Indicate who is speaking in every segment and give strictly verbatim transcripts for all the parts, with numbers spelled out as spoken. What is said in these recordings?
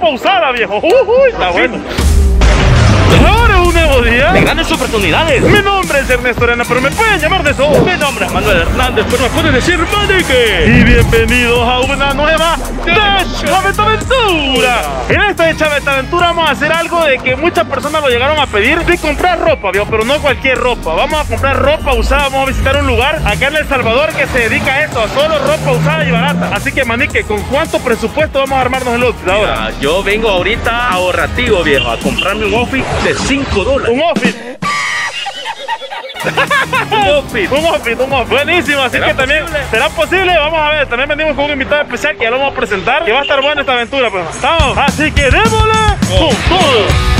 Speaker 1: ropa usada, viejo. Uy, está bueno. Ahora un nuevo día
Speaker 2: de grandes oportunidades.
Speaker 1: Mi nombre es Ernesto Arena, pero me pueden llamar de eso.
Speaker 2: Mi nombre es Manuel Hernández, pero me pueden decir Manique.
Speaker 1: Y bienvenidos a una nueva de Chavetaventura. En esta de Chavetaventura vamos a hacer algo de que muchas personas lo llegaron a pedir, de comprar ropa, viejo, pero no cualquier ropa. Vamos a comprar ropa usada, vamos a visitar un lugar acá en El Salvador que se dedica a esto, a solo ropa usada y barata. Así que, Manique, ¿con cuánto presupuesto vamos a armarnos el outfit ahora?
Speaker 2: Mira, yo vengo ahorita ahorrativo, viejo, a comprarme un outfit de cinco dólares.
Speaker 1: Un outfit.
Speaker 2: Un outfit.
Speaker 1: Un outfit, un outfit. Buenísimo, así que también
Speaker 2: posible?
Speaker 1: será posible. Vamos a ver, también venimos con un invitado especial que ya lo vamos a presentar, que va a estar buena esta aventura, pues. Estamos, así que démosle
Speaker 2: Oh.
Speaker 1: con todo.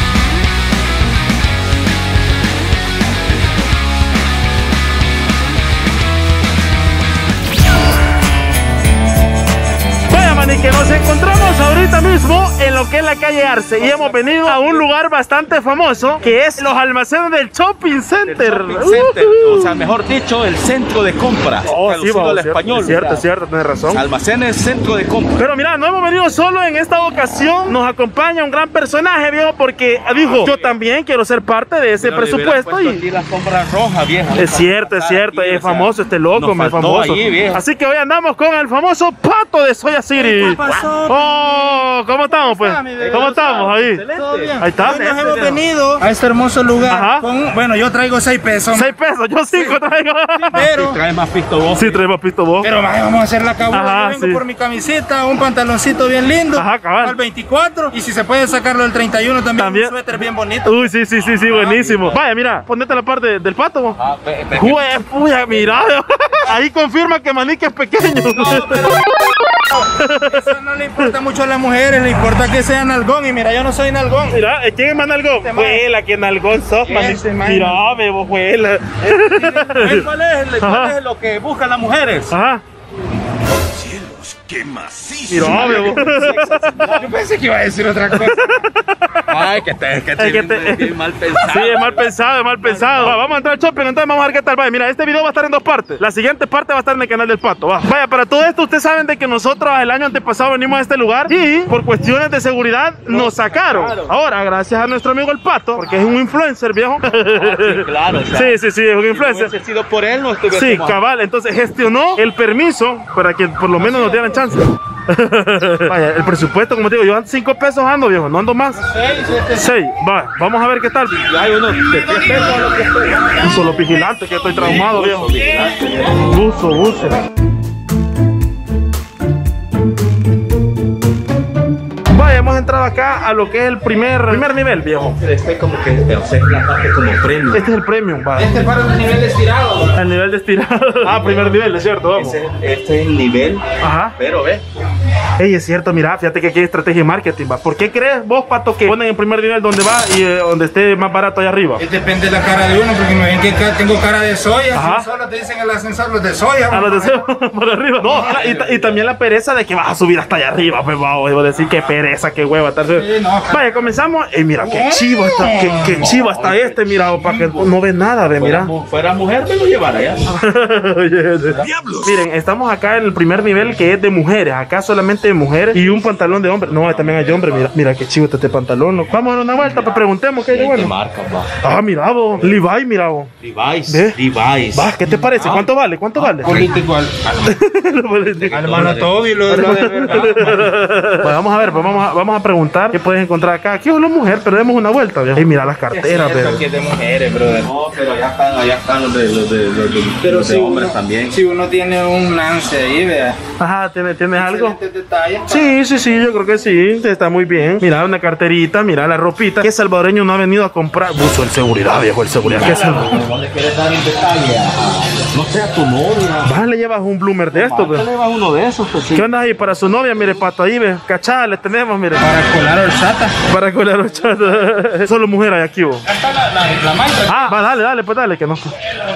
Speaker 1: Que nos encontramos ahorita mismo en lo que es la calle Arce y hemos venido a un lugar bastante famoso que es los almacenes del Shopping Center.
Speaker 2: El shopping center, uh. O sea, mejor dicho, el centro de compra.
Speaker 1: Oh, sí,
Speaker 2: traducido al
Speaker 1: cierto,
Speaker 2: español.
Speaker 1: es cierto, es cierto, tienes razón.
Speaker 2: Almacenes, centro de compra.
Speaker 1: Pero mira, no hemos venido solo en esta ocasión. Nos acompaña un gran personaje, viejo, porque dijo, yo también quiero ser parte de ese
Speaker 2: Pero
Speaker 1: presupuesto. Y
Speaker 2: aquí las compras rojas, viejo.
Speaker 1: es cierto, es cierto,
Speaker 2: aquí,
Speaker 1: es
Speaker 2: o sea,
Speaker 1: famoso este loco,
Speaker 2: nos
Speaker 1: es
Speaker 2: faltó
Speaker 1: famoso.
Speaker 2: allí, viejo.
Speaker 1: Así que hoy andamos con el famoso Pato de Soya City.
Speaker 3: ¿Qué pasó?
Speaker 1: Oh, ¿cómo estamos, pues? ¿Cómo estamos ahí?
Speaker 3: Todo bien.
Speaker 1: Ahí está.
Speaker 3: Hoy nos hemos venido a este hermoso lugar.
Speaker 1: Ajá.
Speaker 3: Con, bueno, yo traigo seis pesos.
Speaker 1: Seis pesos, yo cinco traigo.
Speaker 3: Pero,
Speaker 2: Trae más pisto vos.
Speaker 1: Sí, traemos pisto vos.
Speaker 3: pero mae, vamos a hacer la
Speaker 1: Ajá,
Speaker 3: cabula. Yo vengo
Speaker 1: sí.
Speaker 3: por mi camiseta, un pantaloncito bien lindo.
Speaker 1: Ajá, cabal.
Speaker 3: Al veinticuatro. Y si se puede sacarlo del treinta y uno también.
Speaker 1: También.
Speaker 3: Un suéter bien bonito.
Speaker 1: Uy, sí, sí, sí, sí, buenísimo. Vaya, mira, ponete la parte del pato, vos.
Speaker 2: Ah, pe- pe-
Speaker 1: Jue, puya, mira. Ahí confirma que Manique es pequeño.
Speaker 3: Eso no le importa mucho a las mujeres, le importa que sea nalgón. Y mira, yo no soy nalgón.
Speaker 1: Mira, ¿quién es más nalgón?
Speaker 3: Este man.
Speaker 1: Juela, que nalgón sos, Manique.
Speaker 3: Ese man.
Speaker 1: Mira, bebo, juela.
Speaker 2: ¿Cuál es, cuál
Speaker 1: Ajá.
Speaker 2: es lo que buscan las mujeres?
Speaker 1: Ajá.
Speaker 4: ¡Qué macizo!
Speaker 1: Mira, bebo.
Speaker 3: Yo pensé que iba a decir otra cosa.
Speaker 2: Ay, que te, que te,
Speaker 1: Es que te-
Speaker 2: bien mal pensado.
Speaker 1: Sí, es mal pensado, es mal pensado. Va, vamos a entrar al shopping, entonces vamos a ver qué tal. Vaya, mira, este video va a estar en dos partes. La siguiente parte va a estar en el canal del Pato. Va. Vaya, para todo esto, ustedes saben de que nosotros el año antepasado venimos a este lugar y por cuestiones de seguridad nos sacaron. Ahora, gracias a nuestro amigo el Pato, porque es un influencer, viejo.
Speaker 2: Sí, claro. O sea,
Speaker 1: Sí, sí, sí, es un
Speaker 2: si no
Speaker 1: influencer.
Speaker 2: hubiese sido por él, no estuviera.
Speaker 1: Sí, cabal, entonces gestionó el permiso para que por lo menos nos dieran chance. Vaya, el presupuesto, como te digo, yo ando cinco pesos ando, viejo, no ando más. Seis, va, vamos a ver qué tal.
Speaker 2: Hay uno de tres pesos a lo que estoy.
Speaker 1: Un solo vigilante que estoy traumado, viejo. Buzo, buzo. Vaya, hemos entrado acá a lo que es el primer, primer nivel, viejo.
Speaker 2: Este es como que, o sea, es la parte como premio.
Speaker 1: Este es el premium, va.
Speaker 3: Este para el nivel de estirado.
Speaker 1: El nivel de estirado. Ah, primer nivel, es cierto, vamos.
Speaker 2: Este, este es el nivel,
Speaker 1: Ajá.
Speaker 2: pero ve.
Speaker 1: Ey, es cierto, mira, fíjate que aquí hay estrategia de marketing, va. ¿Por qué crees vos, Pato, que ponen en primer nivel donde va y eh, donde esté más barato allá arriba?
Speaker 3: Depende de la cara de uno, porque me ven que ca- tengo cara de soya.
Speaker 1: Ajá.
Speaker 3: Si solo te dicen el ascensor los de soya.
Speaker 1: A los deseos por arriba. No, y, ta- y también la pereza de que vas a subir hasta allá arriba, pues vamos, voy a decir qué pereza, qué hueva. Tal vez.
Speaker 3: Sí, no.
Speaker 1: Vaya, comenzamos. Y mira, qué chivo está, qué, qué chivo está este, mira, para que no ve nada, ve,
Speaker 2: Fuera,
Speaker 1: mira.
Speaker 2: mu- fuera mujer, me lo llevara ya.
Speaker 4: ¡Diablos!
Speaker 1: Miren, estamos acá en el primer nivel que es de mujeres. Acá solamente de mujeres y un pantalón de hombre. No, también hay hombre. Mira, mira qué chivo está este pantalón. ¿No? Vamos a dar una vuelta, pues preguntemos qué hay de
Speaker 2: ¿Qué
Speaker 1: bueno.
Speaker 2: marca, va?
Speaker 1: Ah, mira, vos. Levi, mira, vos.
Speaker 2: Levi's.
Speaker 1: ¿Ve?
Speaker 2: Levi's.
Speaker 1: Va, ¿qué te parece? ¿Cuánto vale? ¿Cuánto vale?
Speaker 3: Político al, al hermano Toby, lo, lo de verdad.
Speaker 1: Pues vamos a ver, pues vamos a, vamos a preguntar qué puedes encontrar acá. Aquí es una mujer, pero demos una vuelta, viejo. Y mira las carteras, pero.
Speaker 3: Aquí es de mujeres, brother.
Speaker 2: No, pero allá están, allá están los de, los de, los de,
Speaker 3: Pero
Speaker 2: los de
Speaker 3: si
Speaker 2: hombres
Speaker 3: uno,
Speaker 2: también.
Speaker 3: si uno tiene un lance ahí, vea.
Speaker 1: Ajá, ¿tienes, ¿tienes algo?
Speaker 3: Excelentes detalles.
Speaker 1: Sí, sí, sí, yo creo que sí. Está muy bien. Mira una carterita, mira la ropita. ¿Qué salvadoreño no ha venido a comprar? Buzo, el seguridad, viejo, el seguridad. ¿Qué salvadoreño?
Speaker 2: ¿No le quieres dar un detalle a, no sé, a tu novia?
Speaker 1: Vas, le llevas un bloomer de esto,
Speaker 2: ¿Qué
Speaker 1: pues.
Speaker 2: le llevas uno de esos? Pues, sí.
Speaker 1: ¿Qué onda ahí para su novia? Mire, Pato, ahí, ve. Cachada, le tenemos, mire.
Speaker 3: Para colar horchata.
Speaker 1: Para colar horchata. Solo mujer hay aquí, vos.
Speaker 3: Hasta la, la, la mancha.
Speaker 1: Ah, va, dale, dale, pues dale, que no.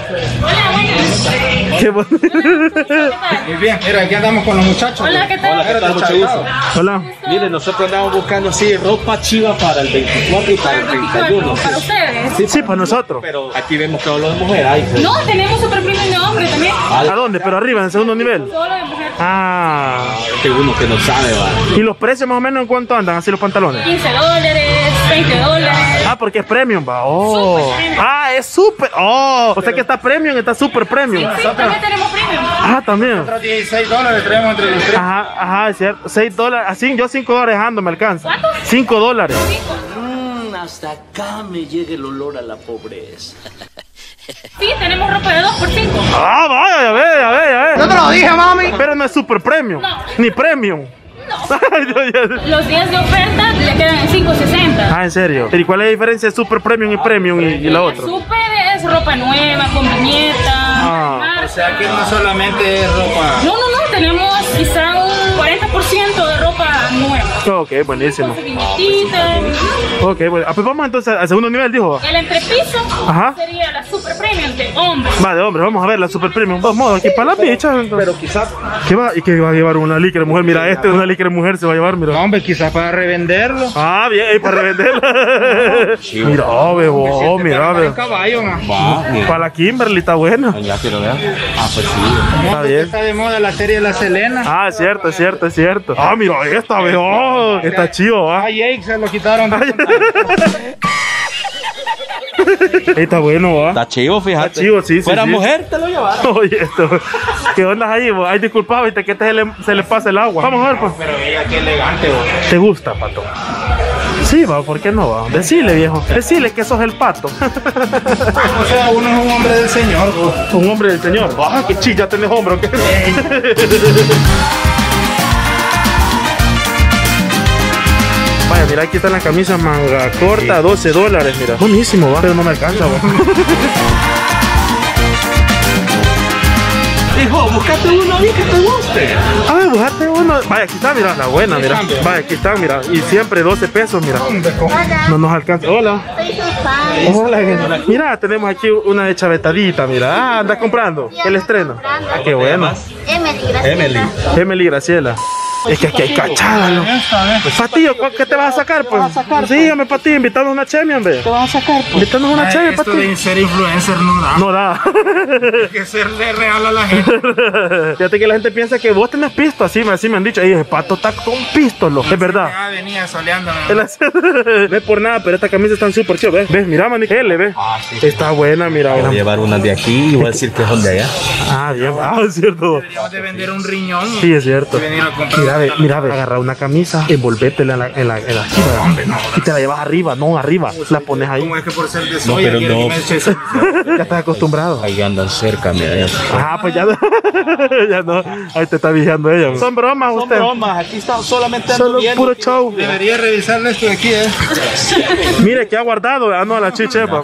Speaker 1: Qué bonito.
Speaker 3: Muy bien, mira, aquí andamos con los muchachos.
Speaker 5: Hola, ¿qué tal?
Speaker 2: Hola, ¿qué tal? Mucho gusto.
Speaker 1: Hola.
Speaker 2: Mire, nosotros andamos buscando así ropa chiva para el veinticuatro y para el treinta y uno.
Speaker 5: ¿Para ustedes?
Speaker 1: Sí, sí, para nosotros.
Speaker 2: Pero aquí vemos que hablo de mujer. Ay,
Speaker 5: No, tenemos super premium de hombre también.
Speaker 1: ¿A dónde? Pero arriba, en el segundo nivel.
Speaker 5: Solo de mujer
Speaker 1: Ah.
Speaker 2: Este uno que no sabe, va.
Speaker 1: ¿Y los precios más o menos en cuánto andan así los pantalones?
Speaker 5: quince dólares, veinte dólares.
Speaker 1: Ah, porque es premium, va. Oh.
Speaker 5: Super premium.
Speaker 1: Ah, es super. Oh. O sea que está premium, está super premium.
Speaker 5: Sí, también tenemos premium.
Speaker 1: Ah, también.
Speaker 3: Nosotros dieciséis dólares traemos entre los tres.
Speaker 1: Ajá, ajá, es cierto. seis dólares. Así yo cinco dólares ando, me alcanza.
Speaker 5: ¿Cuánto?
Speaker 1: cinco dólares.
Speaker 6: Mm, hasta acá me llega el olor a la pobreza.
Speaker 5: Sí, tenemos ropa de dos por cinco.
Speaker 1: Ah, vaya, ya ve, ya ve, ya ve.
Speaker 3: Yo te lo dije, mami.
Speaker 1: Pero no es super premium.
Speaker 5: No.
Speaker 1: Ni premium.
Speaker 5: No. Los días de oferta le quedan en cinco sesenta.
Speaker 1: Ah, en serio. ¿Y cuál es la diferencia de super premium y premium y, y la otra?
Speaker 5: Super es ropa nueva, con viñeta,
Speaker 1: Ah.
Speaker 5: marca.
Speaker 3: O sea que no solamente es ropa.
Speaker 5: No, no, no, tenemos quizá un cuarenta por ciento de ropa nueva.
Speaker 1: Ok, buenísimo.
Speaker 5: Con viñetita.
Speaker 1: Ok, bueno. Ah, pues vamos entonces al segundo nivel, dijo.
Speaker 5: El entrepiso
Speaker 1: Ajá.
Speaker 5: sería la super premium de hombre.
Speaker 1: Va, de hombre, vamos a ver la super premium. Vamos, aquí para la picha.
Speaker 2: Pero quizás.
Speaker 1: ¿Qué va? ¿Y qué va a llevar una licra de mujer? Mira, este es una licra de mujer se va a llevar, mira.
Speaker 3: No, hombre, quizás para revenderlo.
Speaker 1: Ah, bien, y para revenderla. Mira, oh, bebo, oh, mira,
Speaker 3: Un
Speaker 1: bebo.
Speaker 3: caballo, ma.
Speaker 2: Va, mira.
Speaker 1: Para la Kimberly está buena.
Speaker 2: Ya quiero ver. Ah, pues sí.
Speaker 1: Está bien.
Speaker 3: Está de moda la serie de la Selena.
Speaker 1: Ah, es cierto, es cierto, es cierto. Ah, mira esta, veo. Está chido, va.
Speaker 3: A Jake se lo quitaron. de
Speaker 1: Está bueno, va.
Speaker 2: Está chivo, fíjate.
Speaker 1: Está chivo, sí, sí,
Speaker 2: Fuera
Speaker 1: sí.
Speaker 2: mujer, te lo llevaron.
Speaker 1: Oye, esto. ¿Qué onda ahí, vos? Ay, disculpa, viste que este se le, se le pasa el agua. Vamos a ver, pues.
Speaker 3: Pero ella qué elegante, vos.
Speaker 1: ¿Te gusta, pato? Sí, va, ¿por qué no, va? Decile, viejo. Decile que sos el pato.
Speaker 3: O sea, uno es un hombre del señor, vos.
Speaker 1: Un hombre del señor. Ah, qué chilla tenés hombro. ¿Qué? Vaya, mira, aquí están las camisas manga corta, doce dólares, mira. Buenísimo, va. Pero no me alcanza, va.
Speaker 2: Hijo, buscate uno ahí que te guste.
Speaker 1: Ah, buscate uno. Vaya, aquí está, mira, la buena, mira. Vaya, aquí está, mira. Y siempre doce pesos, mira. No nos alcanza. Hola.
Speaker 7: Soy su fan.
Speaker 1: Hola. Mira, tenemos aquí una de chavetadita, mira. Ah, anda comprando. El estreno. Ah, qué bueno.
Speaker 7: Emily, gracias.
Speaker 2: Emily.
Speaker 1: Emily Graciela. Es que aquí hay cachada, ¿no? Patillo, ¿qué te vas a sacar, pues? Dígame, Patillo, invitarnos una chemi, hombre. ¿Qué vas a sacar, pues? Invitarnos una chemi,
Speaker 3: Esto
Speaker 1: Patillo.
Speaker 3: de ser influencer no da.
Speaker 1: No da.
Speaker 3: Hay que serle real a la gente.
Speaker 1: Fíjate que la gente piensa que vos tenés pisto, así, me- así me han dicho. Ey, el pato está con pistolo. Es verdad.
Speaker 3: Ya venía soleándome.
Speaker 1: No es por nada, pero estas camisas están súper chidas, ¿ves? ¿Ves? Mira, Manique, L, ¿ves? Está buena, mira.
Speaker 2: Voy a
Speaker 1: mira.
Speaker 2: llevar unas de aquí y voy a decir que son de allá.
Speaker 1: Ah, bien. Ah, es cierto.
Speaker 3: Deberíamos de vender un riñón.
Speaker 1: Sí, es cierto.
Speaker 3: Y venir a comprar
Speaker 1: Mira, ve,
Speaker 3: un
Speaker 1: mira, ve, agarra una camisa, envolvétela en la, en la, en la aquí, ¿verdad? Y te la llevas arriba, no arriba. La pones ahí.
Speaker 3: Como es que por ser de soya
Speaker 2: pero
Speaker 3: quiere
Speaker 2: no.
Speaker 3: que me eche esa-
Speaker 1: Ya estás acostumbrado.
Speaker 2: Ahí andan cerca, mira.
Speaker 1: Ah, pues ya, ya no. Ahí te está vigiando ella. Son bromas,
Speaker 2: Son
Speaker 1: usted.
Speaker 2: bromas, aquí está solamente ando
Speaker 1: Solo
Speaker 2: viendo
Speaker 1: puro
Speaker 2: que-
Speaker 1: show.
Speaker 3: Debería revisarle esto de aquí, eh.
Speaker 1: Mire que ha guardado, ah, no, a la chichepa.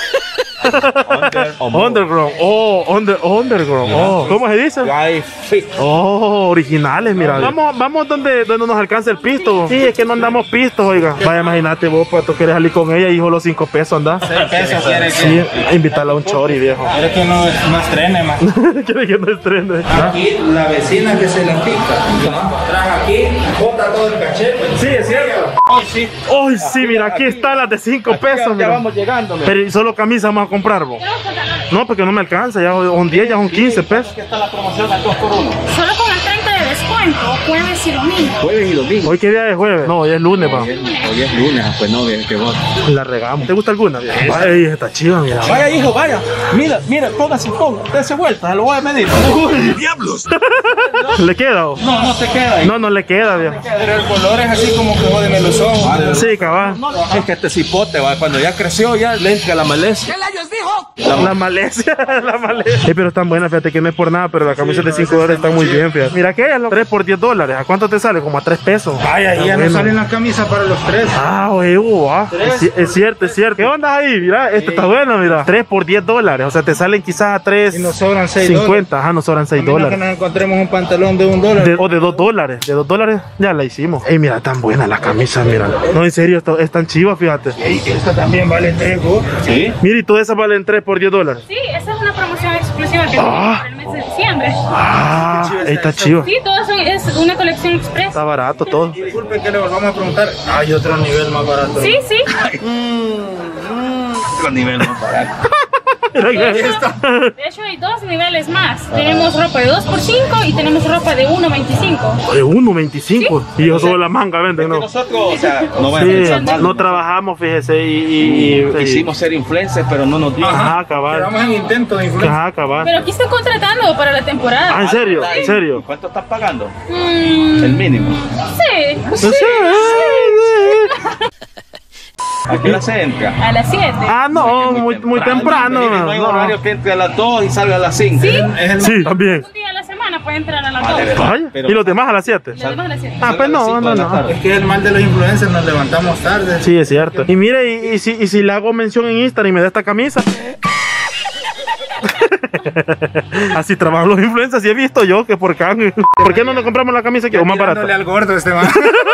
Speaker 2: Under-
Speaker 1: Underground, oh, under, underground, oh, ¿cómo se dice?
Speaker 2: Guy Fit.
Speaker 1: Oh, originales, mira. Vamos, vamos donde, donde nos alcance el pisto. Sí, es que no andamos pistos, oiga. Vaya, imagínate vos, pato, quieres salir con ella y hijo los cinco pesos, anda.
Speaker 3: Peso quiere que,
Speaker 1: Sí, invitarla a un chori, viejo.
Speaker 3: quiere que no, no estrene, más.
Speaker 1: Quiere que no estrene.
Speaker 3: Aquí la vecina que se la pica. Traje aquí, bota todo el cachete.
Speaker 1: Sí, es cierto.
Speaker 3: Oh, sí.
Speaker 1: Ay, sí, mira, aquí están las de cinco pesos,
Speaker 3: Ya
Speaker 1: mira.
Speaker 3: vamos llegando, mira.
Speaker 1: Pero ¿y solo camisa vamos a comprar, vos? No, porque no me alcanza, ya son diez, ya son quince pesos.
Speaker 2: Aquí está la promoción al dos por uno.
Speaker 5: Solo con el treinta de descuento, jueves y domingo.
Speaker 2: Jueves y domingo.
Speaker 1: ¿Hoy qué día es jueves? No, hoy es lunes, va.
Speaker 2: Hoy es lunes, ah, pues no, ve que vos.
Speaker 1: La regamos. ¿Te gusta alguna? Ay, está chiva, mira.
Speaker 2: Vaya, hijo, vaya. Mira, mira, póngase, ponga. Dese vuelta, se lo voy a medir.
Speaker 4: ¡Diablos!
Speaker 1: ¿Le queda? ¿O?
Speaker 2: No, no te queda ahí.
Speaker 1: No, no le queda, viejo.
Speaker 3: Pero el color es así como que jódeme los ojos.
Speaker 1: Sí, cabal.
Speaker 2: No, es que este cipote, va, cuando ya creció, ya le entra la maleza.
Speaker 1: La Malesia, la Malesia. Eh, pero están buenas, fíjate que no es por nada, pero las camisas de cinco dólares están muy bien, fíjate. Mira que es tres por diez dólares. ¿A cuánto te sale? Como a tres pesos.
Speaker 3: Vaya,
Speaker 1: Está
Speaker 3: ya no
Speaker 1: bueno.
Speaker 3: salen las camisas para los tres.
Speaker 1: Ah, oye, uh, ah. Es, ci- es cierto, es cierto. ¿Qué onda ahí? Mira, este está bueno, mira. tres por diez dólares. O sea, te salen quizás a tres
Speaker 3: Y nos sobran seis dólares.
Speaker 1: cincuenta. Ajá, nos sobran seis
Speaker 3: A menos que
Speaker 1: dólares.
Speaker 3: nos encontremos un pantalón de un dólar.
Speaker 1: De- o de dos dólares. De dos dólares ya la hicimos. Ey, mira, tan buena la camisa, mira. No, en serio, esto es tan chiva, fíjate.
Speaker 3: Ey, esta también vale tres, vos.
Speaker 2: Sí.
Speaker 1: Mira, y todas esas valen tres por diez dólares.
Speaker 5: Sí, esa es una promoción exclusiva que tenemos para el mes de diciembre.
Speaker 1: Ah, ey, está chiva.
Speaker 5: Sí, todas son, es una colección express.
Speaker 1: Está barato todo.
Speaker 3: Disculpen que le volvamos a preguntar. Hay otro nivel más barato.
Speaker 5: Sí, sí.
Speaker 2: Otro nivel más barato.
Speaker 5: De hecho, hay dos niveles más. Tenemos ropa de dos por cinco y tenemos ropa de uno veinticinco.
Speaker 1: De uno veinticinco. ¿Sí? Y yo solo la manga venden, ¿no?
Speaker 2: Nosotros, o sea, no,
Speaker 1: sí, no trabajamos, fíjese, y, y, y
Speaker 2: quisimos ser influencers, pero no nos dio.
Speaker 1: Ajá, cabal.
Speaker 3: Quedamos en intento de influencia.
Speaker 1: Ajá, cabal.
Speaker 5: Pero aquí están contratando para la temporada.
Speaker 1: Ah, ¿en serio? ¿En serio?
Speaker 2: ¿Cuánto estás pagando?
Speaker 5: Mm,
Speaker 2: El mínimo.
Speaker 5: sí.
Speaker 1: No
Speaker 5: Sí.
Speaker 1: sé.
Speaker 2: ¿A qué hora se entra?
Speaker 5: A las siete.
Speaker 1: Ah, no, muy, muy temprano.
Speaker 2: No hay
Speaker 1: No.
Speaker 2: horario que entre a las dos y salga a las cinco.
Speaker 5: ¿Sí?
Speaker 1: Sí, también.
Speaker 5: Un día a la semana puede entrar a las
Speaker 2: Vale,
Speaker 5: dos.
Speaker 2: verdad.
Speaker 1: Vaya.
Speaker 2: Pero-
Speaker 1: ¿Y los demás a las siete?
Speaker 5: Los demás a las siete.
Speaker 1: Ah, pues no, no, no.
Speaker 3: Es que es el mal de los influencers, nos levantamos tarde.
Speaker 1: Sí, es cierto. Y mire, y, y si, y si le hago mención en Instagram y me da esta camisa. Así trabajan los influencers, y he visto yo que por acá. ¿Por qué no nos compramos la camisa que es más
Speaker 3: Tirándole
Speaker 1: barata?
Speaker 3: al gordo este man.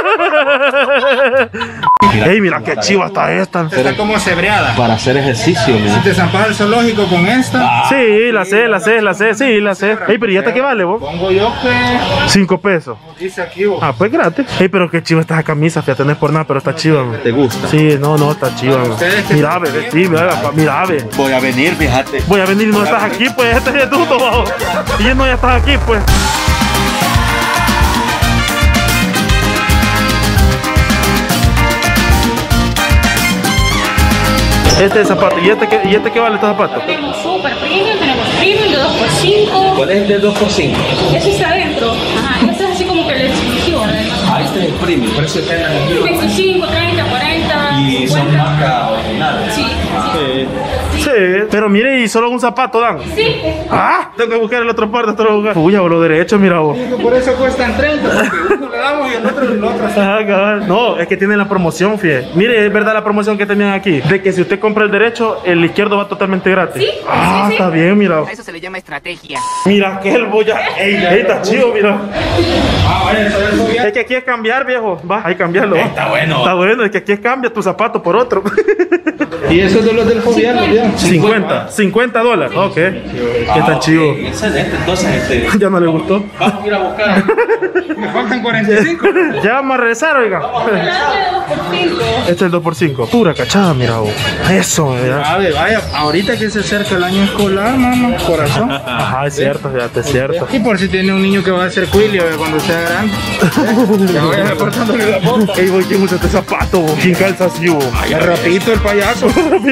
Speaker 1: Ey, mira qué chiva está esta.
Speaker 3: Está como cebreada.
Speaker 2: Para hacer ejercicio, mira.
Speaker 3: Si te zampas el zoológico con esta,
Speaker 1: Sí, la sé, la sé, la sé, sí, la sé. Ey, pero ¿y esta qué vale vos?
Speaker 3: pongo yo que
Speaker 1: Cinco pesos.
Speaker 3: dice aquí vos.
Speaker 1: Ah, pues gratis. Ey, pero qué chiva está esa camisa, fíjate, no es por nada, pero está chiva. man.
Speaker 2: ¿Te gusta?
Speaker 1: Sí, no, no, está chiva. man.
Speaker 3: Ustedes que-
Speaker 1: Mira, bebé, sí, mira, pa- mira, ve.
Speaker 2: Voy a venir, fíjate.
Speaker 1: Voy a venir y no estás aquí, pues, este es tú, todo. Y no, ya estás aquí, pues. Este es zapato, ¿y este qué, y este qué vale este zapato?
Speaker 5: Tenemos super premium, tenemos premium de dos por cinco.
Speaker 2: ¿Cuál es el de dos por cinco?
Speaker 5: Eso está adentro. Ajá, eso es así como que el exclusivo, ¿verdad?
Speaker 2: Ah, este es el premium, por eso está en la
Speaker 5: veinticinco, treinta, cuarenta,
Speaker 2: Y son
Speaker 5: cincuenta.
Speaker 2: marcas originales.
Speaker 5: Sí, sí.
Speaker 1: Sí, pero mire, y solo un zapato dan.
Speaker 5: Sí.
Speaker 1: Ah, tengo que buscar el otro parte, otro lugar. Uy, a lo derecho, mira vos.
Speaker 3: Por eso cuestan treinta, porque uno le damos y el otro el otro.
Speaker 1: Ah, cabal. No, es que tienen la promoción, fíjate. Mire, es verdad la promoción que tenían aquí. De que si usted compra el derecho, el izquierdo va totalmente gratis.
Speaker 5: Sí,
Speaker 1: Ah,
Speaker 5: sí, sí.
Speaker 1: está bien, mira.
Speaker 8: A eso se le llama estrategia.
Speaker 1: Mira, que el boya. Ey, ey, está chido, mira.
Speaker 3: Ah, vaya, eso es bien.
Speaker 1: Es que aquí es cambiar, viejo. Va, hay que cambiarlo. Está bueno. Está bueno, es que aquí es cambia tu zapato por otro.
Speaker 3: Y eso es de los del gobierno, bien.
Speaker 1: cincuenta, cincuenta dólares. Ok. Que está chido.
Speaker 2: Excelente, entonces este.
Speaker 1: Ya no le gustó.
Speaker 2: Vamos a ir a buscar.
Speaker 3: Me faltan cuarenta y cinco.
Speaker 1: Ya vamos a regresar, oiga.
Speaker 5: El de dos por cinco.
Speaker 1: Este es el dos por cinco. Pura cachada, mira vos. Eso, mira.
Speaker 3: A ver, vaya, ahorita que se acerca el año escolar, mamá, corazón.
Speaker 1: Ajá, es cierto, fíjate, es cierto.
Speaker 3: Y por si tiene un niño que va a ser cuilio eh, cuando sea grande. Ya vaya reportándole la bota.
Speaker 1: Ey, voy, ¿quién usa este zapato? vos? ¿Quién calza así, vos?
Speaker 3: El rapito, el payaso.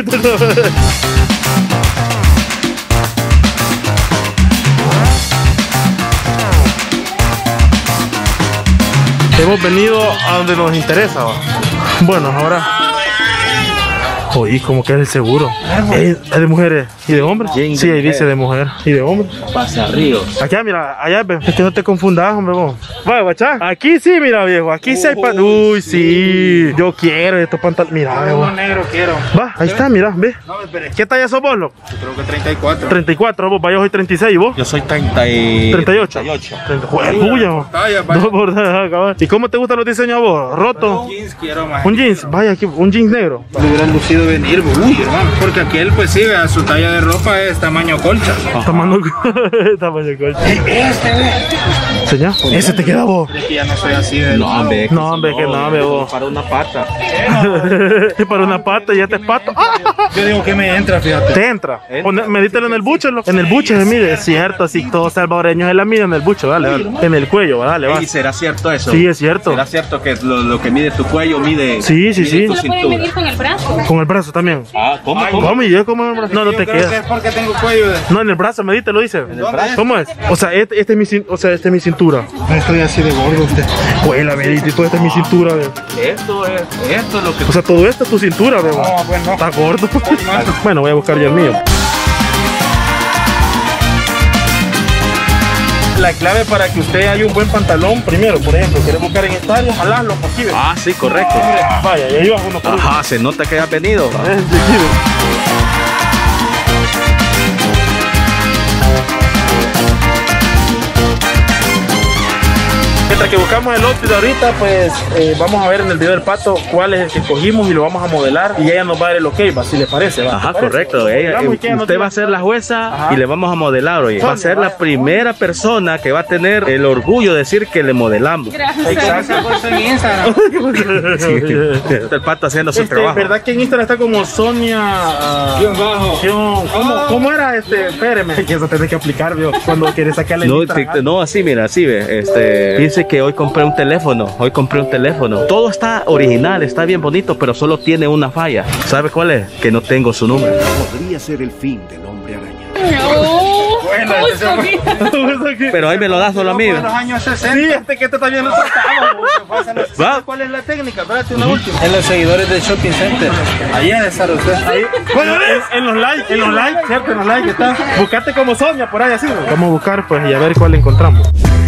Speaker 1: Hemos venido a donde nos interesa, va. Bueno, ahora. Oí, como que es el seguro. Ey, ¿es de mujeres y de hombres?
Speaker 2: Bien,
Speaker 1: Sí,
Speaker 2: de
Speaker 1: ahí dice de mujer y de hombres.
Speaker 2: Pasa ríos.
Speaker 1: Aquí, mira, allá, ve. Es que no te confundas, hombre, vos. Vaya, guachá. Aquí sí, mira, viejo. Aquí sí hay pan. Uy, sí. Yo quiero estos pantalones. Mira, ve,
Speaker 3: Uno
Speaker 1: vos.
Speaker 3: negro quiero.
Speaker 1: Va, ahí está, mira, ve.
Speaker 3: No me esperes.
Speaker 1: ¿Qué talla sos vos, loco?
Speaker 3: Yo creo que treinta y cuatro.
Speaker 1: treinta y cuatro, vos. Vaya, yo soy treinta y seis, ¿y vos?
Speaker 2: Yo soy treinta y...
Speaker 1: treinta y ocho.
Speaker 2: treinta y ocho.
Speaker 1: treinta. Joder, puya, vos.
Speaker 3: Talla, vaya.
Speaker 1: No, por nada, cabal. ¿Y cómo te gustan los diseños a vos? ¿Roto?
Speaker 3: Jeans quiero más.
Speaker 1: ¿Un jeans? Vaya, aquí, un jeans negro.
Speaker 3: Le hubieran lucido venir, uy, hermano. Porque aquel, pues sí, vea, su talla de ropa es tamaño colcha.
Speaker 1: Tamaño, tamaño colcha.
Speaker 3: Este,
Speaker 1: Señor, ese te queda a vos.
Speaker 3: es que ya no soy así de.
Speaker 2: No, hombre.
Speaker 1: No, hombre, que no, hombre, vos.
Speaker 2: Para una pata.
Speaker 1: Para una pata y este es pato. ¡Ah!
Speaker 3: Yo digo que me entra, fíjate.
Speaker 1: Te entra. Pone- Medítelo en el buche, loco. En el buche se mide. Es cierto, así todos salvadoreños se la miden en el buche, dale, dale. En el cuello, dale, va.
Speaker 2: ¿Y será cierto eso?
Speaker 1: Sí, es cierto.
Speaker 2: ¿Será cierto que lo, lo que mide tu cuello mide?
Speaker 1: Sí, sí,
Speaker 2: mide
Speaker 1: sí.
Speaker 2: tu
Speaker 5: Lo pueden
Speaker 2: cintura?
Speaker 5: medir con el brazo.
Speaker 1: Con el brazo también.
Speaker 2: Ah, ¿cómo? ¿Cómo?
Speaker 1: ¿Cómo? ¿Y yo cómo? No, no
Speaker 3: Yo
Speaker 1: te
Speaker 3: creo que
Speaker 1: queda.
Speaker 3: es porque tengo cuello de.
Speaker 1: No, en el brazo, medítelo, dice.
Speaker 3: brazo?
Speaker 1: ¿Cómo es? O sea, este, este es mi, cin- o sea, este es mi cintura.
Speaker 3: No estoy así de gordo usted.
Speaker 1: Huela, medita, y todo esta es mi cintura, ve.
Speaker 2: Esto es, esto es lo que...
Speaker 1: O sea, todo esto es tu cintura, ve.
Speaker 3: No, pues no.
Speaker 1: Está gordo. Bueno, voy a buscar yo el mío. La clave para que usted haya un buen pantalón, primero, por ejemplo, quiere buscar en estadio, jalarlo por aquí, ve.
Speaker 2: Ah, sí, correcto.
Speaker 1: Vaya, y ahí va uno por uno.
Speaker 2: Ajá, se nota que has venido. ¿va?
Speaker 1: Eh, de aquí, ve. Mientras que buscamos el outfit de ahorita, pues eh, vamos a ver en el video del Pato cuál es el que escogimos y lo vamos a modelar. Y ella nos va a dar el ok, va, si le parece. Va,
Speaker 8: Ajá,
Speaker 1: parece?
Speaker 8: correcto. Ella,
Speaker 1: Digamos, ¿y
Speaker 8: usted va a ser la jueza. Ajá. Y le vamos a modelar hoy.
Speaker 1: Sonia,
Speaker 8: va a ser
Speaker 1: vaya.
Speaker 8: la primera persona que va a tener el orgullo de decir que le modelamos.
Speaker 5: Gracias.
Speaker 3: en Instagram.
Speaker 8: Sí, el Pato haciendo su
Speaker 1: Este,
Speaker 8: trabajo.
Speaker 1: ¿verdad que en Instagram está como Sonia? Uh,
Speaker 3: Guión bajo.
Speaker 1: guión- ¿cómo, ¿Cómo era este? Espéreme, que eso tenés que aplicar, vio, cuando quieres sacarle el
Speaker 8: No,
Speaker 1: Instagram.
Speaker 8: te- no, así, mira, así ve. Este, dice que hoy compré un teléfono. Hoy compré un teléfono. Todo está original, está bien bonito, pero solo tiene una falla. ¿Sabe cuál es? Que no tengo su número.
Speaker 4: Podría ser el fin del hombre araña.
Speaker 5: No.
Speaker 1: Bueno,
Speaker 5: ¿Cómo
Speaker 1: este
Speaker 5: sabía?
Speaker 8: Pero ahí me lo da solo a mí.
Speaker 3: En los años sesenta.
Speaker 1: Sí, este que este también lo tratamos.
Speaker 8: ¿Va?
Speaker 3: ¿Cuál es la técnica? Espérate, una última. En los seguidores del Shopping Center. Allá de estar usted.
Speaker 1: Ahí, bueno, en, en los likes, en los likes, cierto, en los likes está. Buscate como Sonia por ahí así. ¿no? Vamos a buscar pues y a ver cuál encontramos.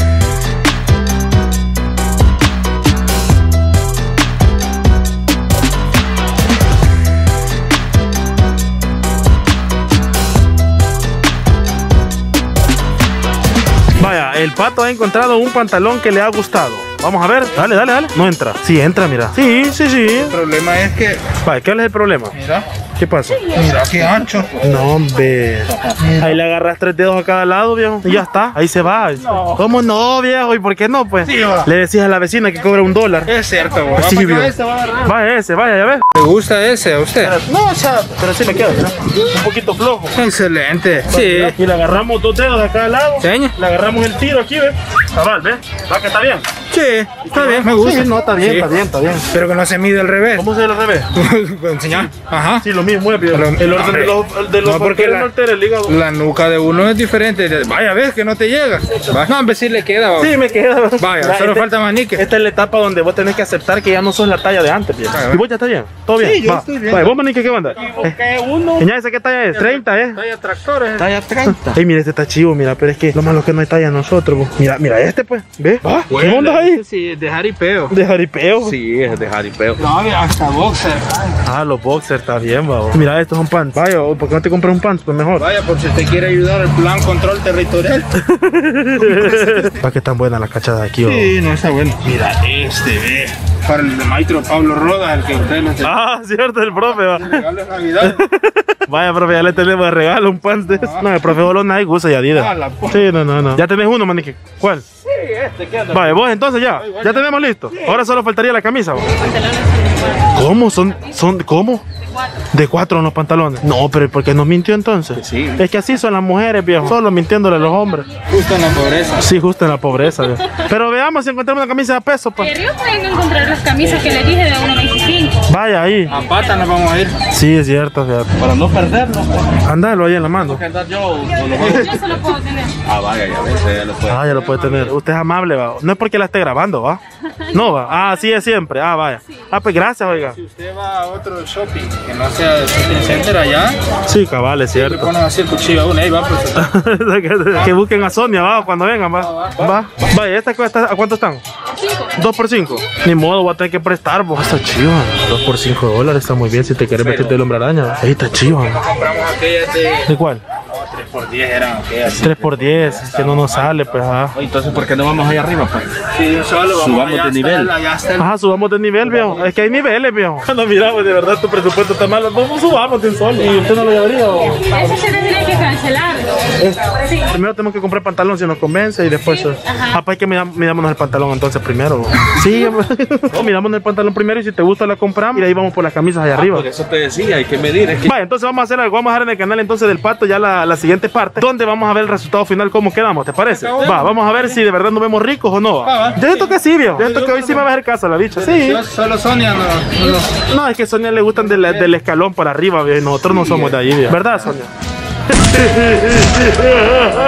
Speaker 1: Vaya, el Pato ha encontrado un pantalón que le ha gustado. Vamos a ver, dale, dale, dale. No entra. Sí, entra, mira. Sí, sí, sí.
Speaker 3: El problema es que,
Speaker 1: Vaya, ¿qué es el problema?
Speaker 3: mira,
Speaker 1: ¿Qué pasa?
Speaker 3: mira qué ancho.
Speaker 1: No, hombre. Ahí le agarras tres dedos a cada lado, viejo. Y ya está. Ahí se va. ¿Cómo no, viejo? ¿Y por qué no, pues?
Speaker 3: Sí, va.
Speaker 1: Le decís a la vecina que cobra un dólar.
Speaker 3: Es cierto, güey.
Speaker 1: Sí,
Speaker 3: ¿Para
Speaker 1: vio.
Speaker 3: qué ese va a agarrar?
Speaker 1: Vaya ese, vaya, ya ves.
Speaker 3: ¿Le gusta ese a usted?
Speaker 1: No, o sea, pero sí me queda, mira. Un poquito flojo.
Speaker 3: Excelente. Sí.
Speaker 1: Y le agarramos dos dedos a cada lado.
Speaker 3: Seña.
Speaker 1: Le agarramos el tiro aquí, ¿ves? Cabal, ¿ves? Va que está bien.
Speaker 3: Sí, está bien, me gusta.
Speaker 1: Sí, no, está bien,
Speaker 3: Sí.
Speaker 1: está bien, está bien.
Speaker 3: Pero que no se mide al revés.
Speaker 1: ¿Cómo se lo revés?
Speaker 3: Enseñar. Ajá.
Speaker 1: Sí, lo mismo, es, viejo.
Speaker 3: Pero-
Speaker 1: El orden de los, de los
Speaker 3: No, porque
Speaker 1: factores
Speaker 3: la-
Speaker 1: no altera el hígado.
Speaker 3: La nuca de uno es diferente. Vaya, ves que no te llega. Va. No, hombre, sí le queda. va.
Speaker 1: Sí, me queda.
Speaker 3: Vaya,
Speaker 1: Ya,
Speaker 3: solo
Speaker 1: este-
Speaker 3: falta manique.
Speaker 1: Esta es la etapa donde vos tenés que aceptar que ya no sos la talla de antes, viejo.
Speaker 3: Vaya,
Speaker 1: ¿Y vos ya está bien? ¿Todo bien?
Speaker 3: Sí, yo
Speaker 1: Va.
Speaker 3: estoy bien.
Speaker 1: Vaya, vos, manique, ¿qué onda?
Speaker 3: ¿Qué uno?
Speaker 1: Señá, ¿qué talla es? treinta, ¿eh?
Speaker 3: Talla tractores.
Speaker 8: Talla treinta.
Speaker 1: Ey, mira, este está chivo, mira, pero es que lo malo es que no hay talla en nosotros, vos. Mira, mira este, pues. ¿Ves? ¿Ah? ¿Qué onda ahí?
Speaker 3: Sí, de jaripeo.
Speaker 1: De jaripeo.
Speaker 8: Sí, es de jaripeo.
Speaker 3: No, mira, hasta boxer.
Speaker 1: Ah, los boxers, está bien, va. Mira, estos son pants. Vaya, ¿por qué no te compras un pants? Pues mejor.
Speaker 3: Vaya, por si usted quiere ayudar al plan control territorial.
Speaker 1: ¿Para qué tan buena la cachada de aquí, vos?
Speaker 3: Sí, no está bueno. Mira, este, ve. Para el maestro Pablo Rodas, el que usted le
Speaker 1: Ah, cierto, el profe, va.
Speaker 3: regalo de Navidad.
Speaker 1: Vaya, profe, ya le tenemos de regalo un pants de eso. No, el profe solo Nike usa y
Speaker 3: Ah,
Speaker 1: Adidas.
Speaker 3: la po-
Speaker 1: Sí, no, no, no. Ya tenés uno, manique. ¿Cuál?
Speaker 3: Sí, este, ¿qué anda?
Speaker 1: Vaya, vos entonces ya. Ya tenemos listo. Ahora solo faltaría la camisa, vos. ¿Cómo? ¿Son, son, cómo? De cuatro en los pantalones. No, pero ¿por qué nos mintió entonces?
Speaker 8: Sí.
Speaker 1: Es que así son las mujeres, viejo. Solo mintiéndole a los hombres.
Speaker 3: Justo en la pobreza.
Speaker 1: Sí, justo en la pobreza, viejo. Pero veamos si encontramos una camisa de peso,
Speaker 5: Y
Speaker 1: pues.
Speaker 5: arriba pueden encontrar las camisas que les dije de uno veinticinco.
Speaker 1: Vaya ahí.
Speaker 3: A pata nos vamos a ir.
Speaker 1: Sí, es cierto, fíjate.
Speaker 8: Para no perdernos, pues.
Speaker 1: Andalo ahí en la mano.
Speaker 8: ¿Qué andar yo? o lo-
Speaker 5: Yo solo puedo tener.
Speaker 8: Ah, vaya, ya ves, ya lo puede.
Speaker 1: Ah, ya lo puede tener. Usted es amable, va. No es porque la esté grabando, va. No, va. Ah, sí es siempre. Ah, vaya. Ah, pues gracias, oiga.
Speaker 3: Si usted va a otro shopping que no sea de shopping center allá,
Speaker 1: Sí, cabal, es
Speaker 3: le
Speaker 1: cierto.
Speaker 3: ponen así el cuchillo a uno, ahí va, pues.
Speaker 1: Que busquen a Sonia, va, cuando vengan, va. Va. Vaya, ¿esta cuesta, ¿a cuánto están?
Speaker 5: Cinco.
Speaker 1: Dos por cinco. Ni modo, voy a tener que prestar, vos. Está chido. Dos por cinco dólares está muy bien si te quieres meterte el hombre araña. Ahí está chido.
Speaker 3: Compramos aquellas de
Speaker 1: ¿De cuál?
Speaker 3: tres por diez eran aquellas.
Speaker 1: tres por diez, es que no nos sale, pues, ajá.
Speaker 8: Entonces, ¿por qué no vamos allá arriba, pues?
Speaker 3: Sí, solo vamos
Speaker 8: Subamos
Speaker 3: allá
Speaker 8: de
Speaker 3: hasta
Speaker 8: nivel.
Speaker 3: la- allá hasta el-
Speaker 1: Ajá, subamos de nivel, viejo. Es que hay niveles, viejo. Cuando miramos, de verdad, tu presupuesto está malo. No, subamos de un solo. ¿Y usted no lo llevaría o?
Speaker 5: Eso se tendría que cancelar. Sí.
Speaker 1: Primero tenemos que comprar pantalón si nos convence y después.
Speaker 5: Sí, ajá.
Speaker 1: Ah, pues hay que mirar- mirámonos el pantalón entonces primero. Sí, no, mirámonos el pantalón primero y si te gusta la compramos y ahí vamos por las camisas allá arriba.
Speaker 8: Por eso te decía, hay que medir. Es que
Speaker 1: Vaya, entonces vamos a hacer algo, vamos a dejar en el canal entonces del Pato ya la, la siguiente parte, donde vamos a ver el resultado final, cómo quedamos, ¿te parece? Va, vamos a ver si de verdad nos vemos ricos o no.
Speaker 3: Va, va.
Speaker 1: Yo siento que sí, viejo. Yo siento que hoy sí me va a hacer caso la bicha. Sí.
Speaker 3: Yo solo Sonia no. no.
Speaker 1: No, es que a Sonia le gustan de la- del escalón para arriba, viejo, y nosotros no somos de allí, viejo. ¿Verdad, Sonia?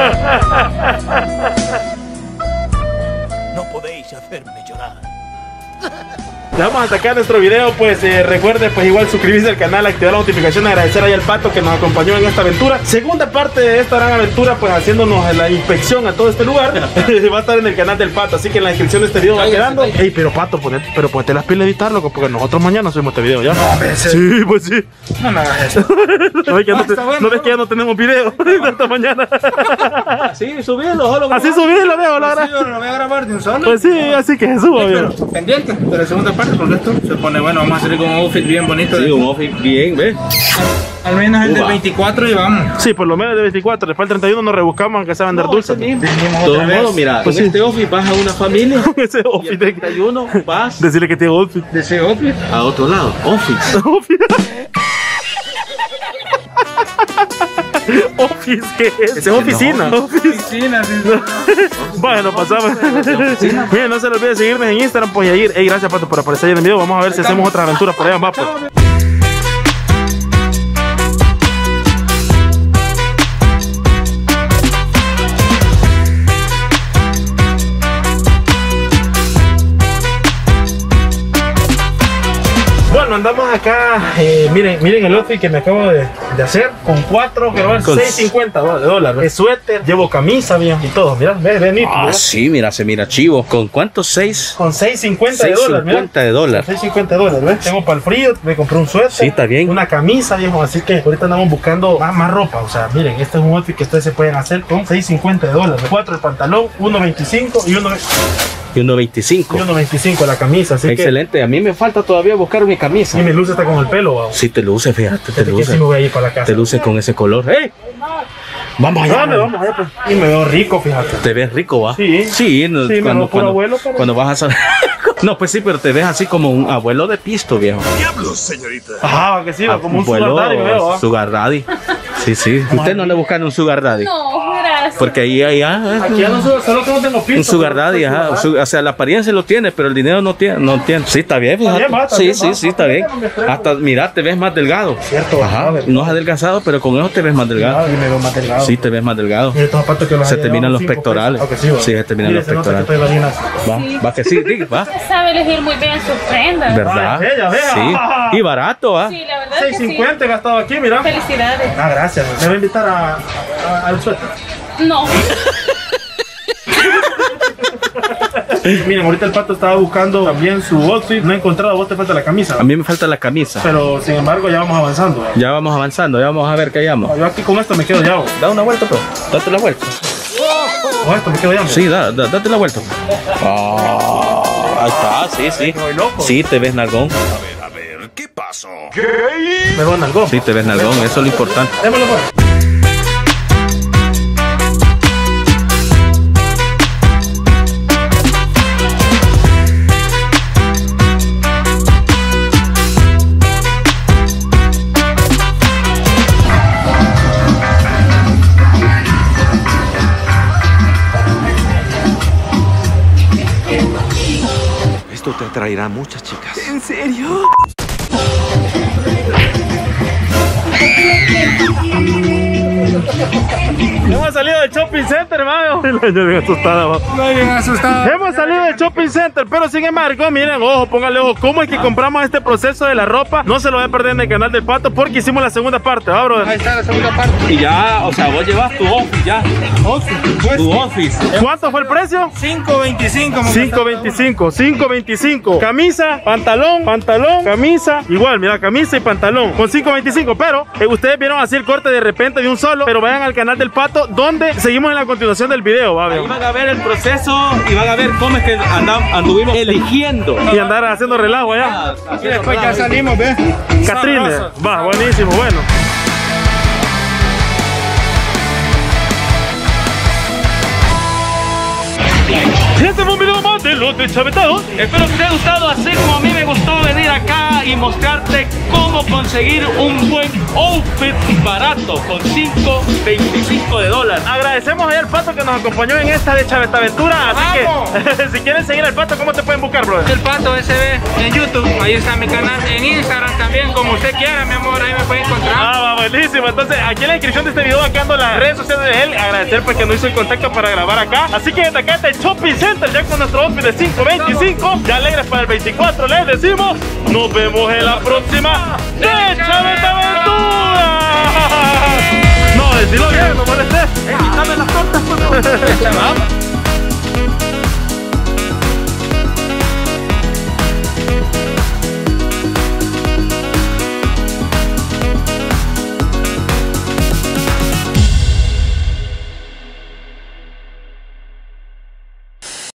Speaker 4: No podéis hacerme llorar.
Speaker 1: Le vamos a sacar nuestro video, pues eh, recuerde pues igual suscribirse al canal, activar la notificación, agradecer ahí al Pato que nos acompañó en esta aventura. Segunda parte de esta gran aventura, pues haciéndonos la inspección a todo este lugar. Va a estar en el canal del Pato, así que en la descripción de este video va quedando. Ey, pero Pato, ponete, pero ponete las pilas de editar, loco, porque nosotros mañana subimos este video ya. No, sí, pues sí.
Speaker 3: No me hagas eso.
Speaker 1: ¿No ves que ya no, te, bueno, ¿no ves que ya no tenemos video hasta mañana?
Speaker 8: Así, subirlo, solo.
Speaker 1: Así subirlo, veo, la verdad.
Speaker 3: Sí, lo voy a grabar de un solo.
Speaker 1: Pues sí, así que se suba,
Speaker 3: pero pendiente, pero la segunda parte, porque esto se pone bueno. Vamos a hacer con un outfit bien bonito.
Speaker 8: Sí, un outfit bien, ¿ves?
Speaker 3: Al menos el del veinticuatro llevamos.
Speaker 1: Sí, por lo menos el de veinticuatro. Después el treinta y uno nos rebuscamos aunque sea vender
Speaker 8: no,
Speaker 1: dulces.
Speaker 8: De todos modos, mira,
Speaker 1: pues
Speaker 8: con
Speaker 1: sí.
Speaker 8: este outfit vas a una familia.
Speaker 1: Ese
Speaker 8: Y
Speaker 1: outfit
Speaker 8: el
Speaker 1: de
Speaker 8: treinta y uno vas
Speaker 1: decirle que tiene outfit.
Speaker 3: De ese outfit.
Speaker 8: a otro lado. Office.
Speaker 1: Outfit. Office, ¿qué es? Esa es oficina.
Speaker 3: Oficina, sí.
Speaker 1: Bueno, pasamos. Miren, no se les olvide seguirnos en Instagram, pues Yair. Ey, gracias Pato por aparecer en el video. Vamos a ver si hacemos otra aventura por allá más. Pues. Bueno, andamos acá, eh, miren, miren el outfit que me acabo de, de hacer con cuatro, quiero ver, seis cincuenta de dólares. Es suéter, llevo camisa bien y todo, mirá, ve, ve, nítido.
Speaker 8: Ah, sí, mira, se mira chivo. ¿Con cuántos? Seis.
Speaker 1: Con seis cincuenta de dólares, mira.
Speaker 8: seis cincuenta de dólares.
Speaker 1: seis cincuenta de dólares, ¿ves? Tengo para el frío, me compré un suéter.
Speaker 8: Sí, está bien.
Speaker 1: Una camisa, viejo, así que ahorita andamos buscando más, más ropa. O sea, miren, este es un outfit que ustedes se pueden hacer con seis cincuenta de dólares. cuatro el pantalón, uno veinticinco y uno...
Speaker 8: Y uno veinticinco.
Speaker 1: Y uno veinticinco la camisa, así
Speaker 8: excelente.
Speaker 1: que...
Speaker 8: A mí me falta todavía buscar mi camisa.
Speaker 1: Y mi luz está con el pelo, wow.
Speaker 8: Sí, te luce, fíjate, te
Speaker 1: Desde que
Speaker 8: luce.
Speaker 1: sí me voy a ir para la casa.
Speaker 8: Te luce con ese color. ¡Ey! Vamos allá.
Speaker 1: Dame, vamos allá, pues. Y me veo rico, fíjate.
Speaker 8: Te ves rico, ¿va?
Speaker 1: Sí.
Speaker 8: Sí, no,
Speaker 1: Sí, me
Speaker 8: cuando,
Speaker 1: veo puro
Speaker 8: cuando,
Speaker 1: abuelo, pero-
Speaker 8: cuando vas a saber. No, pues sí, pero te ves así como un abuelo de pisto, viejo.
Speaker 1: Ajá, que sí, va, como un
Speaker 8: Abuelo,
Speaker 1: sugar daddy, me veo, ¿va?
Speaker 8: sugar daddy. Sí, sí. ¿Usted no le buscan un sugar daddy?
Speaker 5: No, gracias.
Speaker 8: Porque ahí, ahí, ah,
Speaker 1: Aquí ya no subo, solo que no tengo pisto.
Speaker 8: un sugar
Speaker 1: pero-
Speaker 8: daddy, ajá. un su- o sea, la apariencia lo tiene, pero el dinero no tiene. No tiene. Sí, está bien, fíjate.
Speaker 1: bien, va, está
Speaker 8: sí,
Speaker 1: bien,
Speaker 8: sí,
Speaker 1: va.
Speaker 8: sí, está bien. Hasta, mira, te ves más delgado.
Speaker 1: Cierto,
Speaker 8: Ajá.
Speaker 1: ¿verdad?
Speaker 8: No has adelgazado, pero con eso te ves más delgado.
Speaker 1: Ah, y me veo más delgado.
Speaker 8: Sí, te ves más delgado.
Speaker 1: Mira estos zapatos que los
Speaker 8: Se
Speaker 1: haya
Speaker 8: te miran
Speaker 1: llevado
Speaker 8: los
Speaker 1: cinco
Speaker 8: pectorales.
Speaker 1: pesos. Ah, que sí, va.
Speaker 8: Sí, se te miran
Speaker 1: Mira,
Speaker 8: los
Speaker 1: se nota que
Speaker 8: pectorales.
Speaker 1: estoy vagina.
Speaker 8: Va, va que sí, Rick, va.
Speaker 5: Usted sabe elegir muy bien sus prendas.
Speaker 8: ¿Verdad?
Speaker 1: Ay, bella, vea.
Speaker 8: Sí. Y barato, ¿va?
Speaker 5: Sí, la verdad es que
Speaker 1: seis
Speaker 5: sí.
Speaker 1: cincuenta he gastado aquí, mira.
Speaker 5: Felicidades.
Speaker 1: Ah, gracias. Me voy a invitar a, a- al suéter.
Speaker 5: No.
Speaker 1: Miren, ahorita el Pato estaba buscando también su outfit. No he encontrado, a vos te falta la camisa.
Speaker 8: A mí me falta la camisa.
Speaker 1: Pero sin embargo ya vamos avanzando. ¿va?
Speaker 8: Ya vamos avanzando, ya vamos a ver qué llamo.
Speaker 1: Yo aquí con esto me quedo ya. ¿va?
Speaker 8: Da una vuelta, pues. Date la vuelta.
Speaker 1: Con esto me quedo ya.
Speaker 8: Sí, da, da- date la vuelta. Ah, ahí está, sí, sí.
Speaker 1: Voy loco.
Speaker 8: Sí, te ves nalgón.
Speaker 1: Me van algo.
Speaker 8: Sí, te ves nalgón, eso es lo importante.
Speaker 1: Démoslo pues.
Speaker 4: Esto te atraerá a muchas chicas.
Speaker 1: Hemos salido del shopping center, hermano. La niña bien asustada, va.
Speaker 3: Estoy bien asustado.
Speaker 1: Hemos salido del shopping center, pero sin embargo, miren, ojo, póngale ojo, cómo es que compramos este proceso de la ropa. No se lo voy a perder en el canal del Pato porque hicimos la segunda parte, ¿va, brother?
Speaker 3: Ahí está la segunda parte.
Speaker 8: Y ya, o sea, vos llevas tu office ya. Tu office.
Speaker 1: ¿Cuánto fue el precio?
Speaker 3: cinco veinticinco.
Speaker 1: cinco veinticinco, cinco veinticinco. Camisa, pantalón, pantalón, camisa. Igual, mira, camisa y pantalón. Con cinco veinticinco, pero eh, ustedes vieron así el corte de repente de un solo. Pero vayan al canal del Pato, donde seguimos en la continuación del video, va,
Speaker 8: Ahí
Speaker 1: viejo.
Speaker 8: van a ver el proceso y van a ver cómo es que andam- anduvimos eligiendo.
Speaker 1: Y andar haciendo relajo allá.
Speaker 3: Y después ya salimos, ¿ves?
Speaker 1: Catrine,
Speaker 3: Sabroso.
Speaker 1: va, buenísimo, bueno. Este fue un video más de los deschavetados.
Speaker 8: Espero que te haya gustado, así como a mí me gustó venir acá y mostrarte cómo conseguir conseguir un buen outfit barato con cinco veinticinco de dólar.
Speaker 1: Agradecemos ahí al Pato que nos acompañó en esta de Chaveta Aventura. Así que si quieren seguir al Pato, ¿cómo te pueden buscar, brother?
Speaker 3: El Pato S B en YouTube, ahí está mi canal, en Instagram también, como usted quiera, mi amor, ahí me puede encontrar.
Speaker 1: Ah, va, buenísimo. Entonces, aquí en la descripción de este video, acá ando las redes sociales de él. Agradecer porque nos hizo el contacto para grabar acá. Así que desde acá está el Shopping Center, ya con nuestro outfit de cinco veinticinco. Ya alegres para el veinticuatro, les decimos, nos vemos en la próxima de Chaveta Aventura. No, decilo bien, no molestes.
Speaker 8: Quítame las tortas, por favor.